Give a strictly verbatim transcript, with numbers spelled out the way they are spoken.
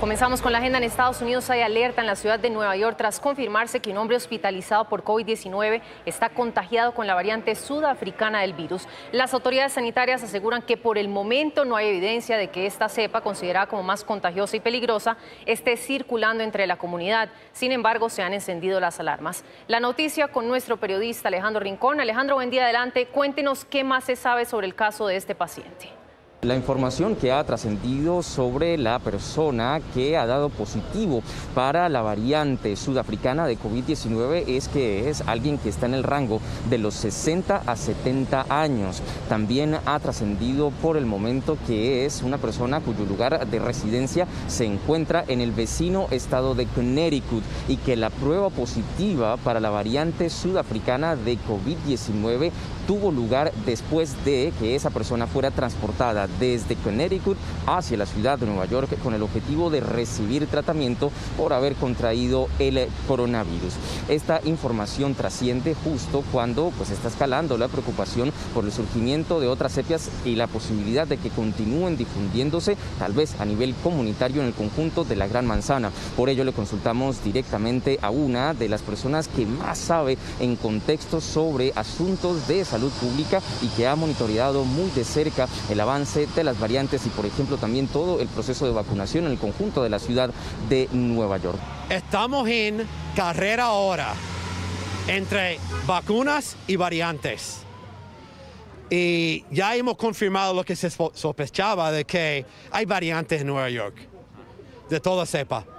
Comenzamos con la agenda. En Estados Unidos hay alerta en la ciudad de Nueva York tras confirmarse que un hombre hospitalizado por COVID diecinueve está contagiado con la variante sudafricana del virus. Las autoridades sanitarias aseguran que por el momento no hay evidencia de que esta cepa, considerada como más contagiosa y peligrosa, esté circulando entre la comunidad. Sin embargo, se han encendido las alarmas. La noticia con nuestro periodista Alejandro Rincón. Alejandro, buen día, adelante. Cuéntenos qué más se sabe sobre el caso de este paciente. La información que ha trascendido sobre la persona que ha dado positivo para la variante sudafricana de COVID diecinueve es que es alguien que está en el rango de los sesenta a setenta años. También ha trascendido por el momento que es una persona cuyo lugar de residencia se encuentra en el vecino estado de Connecticut y que la prueba positiva para la variante sudafricana de COVID diecinueve tuvo lugar después de que esa persona fuera transportada desde Connecticut hacia la ciudad de Nueva York con el objetivo de recibir tratamiento por haber contraído el coronavirus. Esta información trasciende justo cuando pues está escalando la preocupación por el surgimiento de otras cepas y la posibilidad de que continúen difundiéndose tal vez a nivel comunitario en el conjunto de la Gran Manzana. Por ello le consultamos directamente a una de las personas que más sabe en contextos sobre asuntos de salud pública y que ha monitoreado muy de cerca el avance de las variantes y, por ejemplo, también todo el proceso de vacunación en el conjunto de la ciudad de Nueva York. Estamos en carrera ahora entre vacunas y variantes. Y ya hemos confirmado lo que se sospechaba de que hay variantes en Nueva York, de toda cepa.